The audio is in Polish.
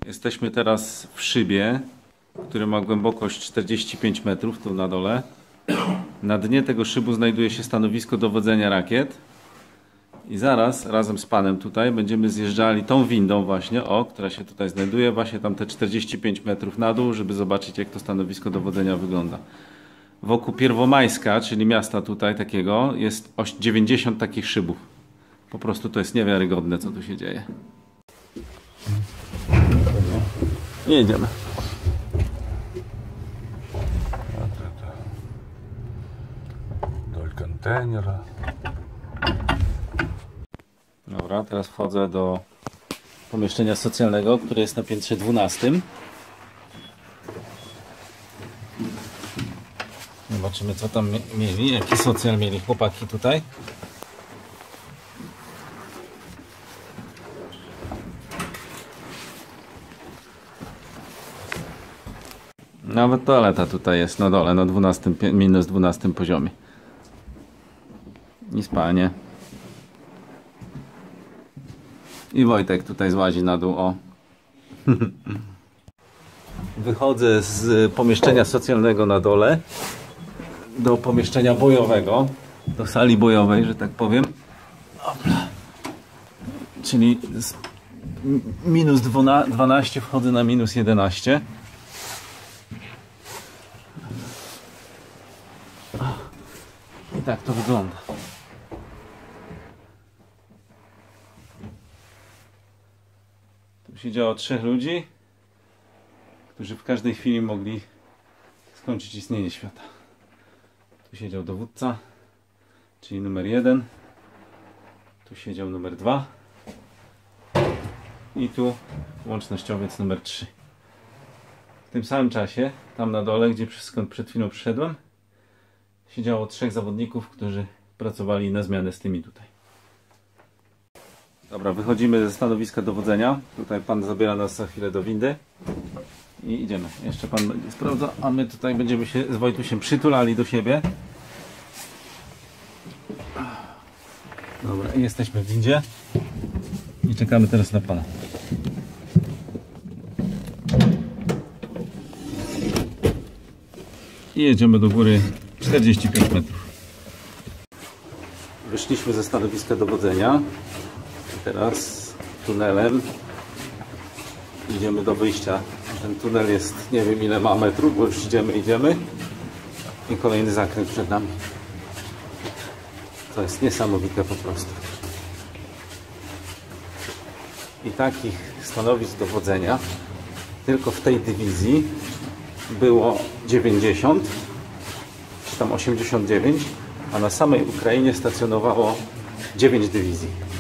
Jesteśmy teraz w szybie, który ma głębokość 45 metrów, tu na dole. Na dnie tego szybu znajduje się stanowisko dowodzenia rakiet. I zaraz razem z panem tutaj będziemy zjeżdżali tą windą właśnie, która się tutaj znajduje, właśnie tam te 45 metrów na dół, żeby zobaczyć, jak to stanowisko dowodzenia wygląda. Wokół Pierwomajska, czyli miasta tutaj takiego, jest 90 takich szybów. Po prostu to jest niewiarygodne, co tu się dzieje. I jedziemy. Вдоль контейнера. Dobra, teraz wchodzę do pomieszczenia socjalnego, które jest na piętrze 12. Zobaczymy, co tam mieli, jaki socjal mieli chłopaki tutaj. Nawet toaleta tutaj jest na dole, na 12, minus 12 poziomie. I spalnie. I Wojtek tutaj złazi na dół, o. Wychodzę z pomieszczenia socjalnego na dole do pomieszczenia bojowego, do sali bojowej, że tak powiem. Opla. Czyli z minus 12 wchodzę na minus 11. I tak to wygląda. Tu siedziało 3 ludzi, którzy w każdej chwili mogli skończyć istnienie świata. Tu siedział dowódca, czyli numer 1. Tu siedział numer 2. I tu łącznościowiec numer 3. W tym samym czasie, tam na dole, skąd przed chwilą przyszedłem, siedziało 3 zawodników, którzy pracowali na zmianę z tymi tutaj. Dobra, wychodzimy ze stanowiska dowodzenia. Tutaj pan zabiera nas za chwilę do windy. I idziemy. Jeszcze pan będzie sprawdza, a my tutaj będziemy się z Wojtusiem przytulali do siebie. Dobra, i jesteśmy w windzie. I czekamy teraz na pana. I jedziemy do góry 45 metrów. Wyszliśmy ze stanowiska dowodzenia. Teraz tunelem idziemy do wyjścia. Ten tunel jest, nie wiem ile ma metrów, bo już idziemy. I kolejny zakręt przed nami. To jest niesamowite po prostu. I takich stanowisk dowodzenia tylko w tej dywizji było 90, czy tam 89, a na samej Ukrainie stacjonowało 9 dywizji.